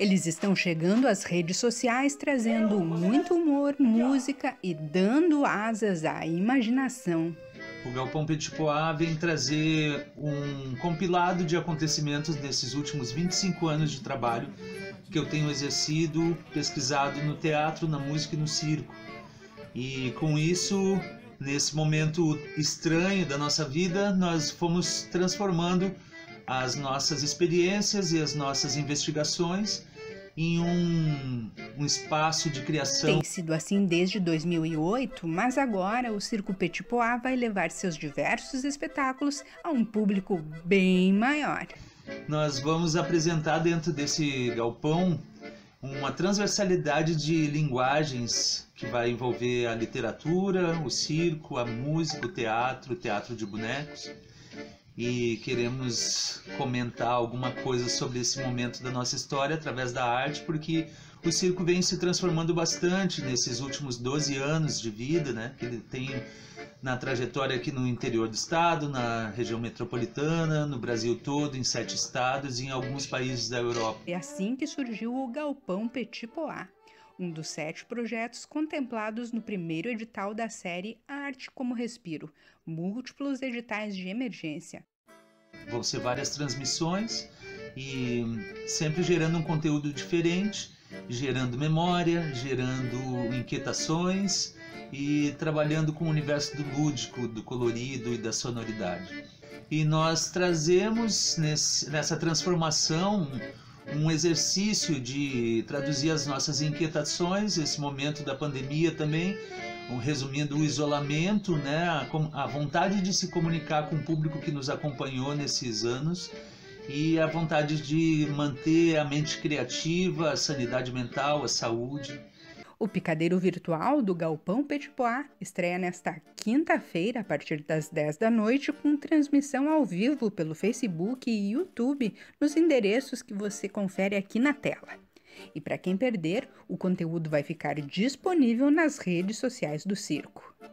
Eles estão chegando às redes sociais trazendo muito humor, música e dando asas à imaginação. O Galpão Petit Pois vem trazer um compilado de acontecimentos desses últimos 25 anos de trabalho que eu tenho exercido, pesquisado no teatro, na música e no circo. E com isso, nesse momento estranho da nossa vida, nós fomos transformando as nossas experiências e as nossas investigações em um espaço de criação. Tem sido assim desde 2008, mas agora o Circo Petit Pois vai levar seus diversos espetáculos a um público bem maior. Nós vamos apresentar dentro desse galpão uma transversalidade de linguagens que vai envolver a literatura, o circo, a música, o teatro de bonecos. E queremos comentar alguma coisa sobre esse momento da nossa história através da arte, porque o circo vem se transformando bastante nesses últimos 12 anos de vida, né? Que ele tem na trajetória aqui no interior do estado, na região metropolitana, no Brasil todo, em 7 estados e em alguns países da Europa. É assim que surgiu o Galpão Petit Pois, um dos 7 projetos contemplados no primeiro edital da série Arte como Respiro, múltiplos editais de emergência. Vão ser várias transmissões e sempre gerando um conteúdo diferente, gerando memória, gerando inquietações e trabalhando com o universo do lúdico, do colorido e da sonoridade. E nós trazemos nessa transformação um exercício de traduzir as nossas inquietações, esse momento da pandemia também, resumindo o isolamento, né, a vontade de se comunicar com o público que nos acompanhou nesses anos e a vontade de manter a mente criativa, a sanidade mental, a saúde. O picadeiro virtual do Galpão Petit Pois estreia nesta quinta-feira, a partir das 10 da noite, com transmissão ao vivo pelo Facebook e YouTube, nos endereços que você confere aqui na tela. E para quem perder, o conteúdo vai ficar disponível nas redes sociais do circo.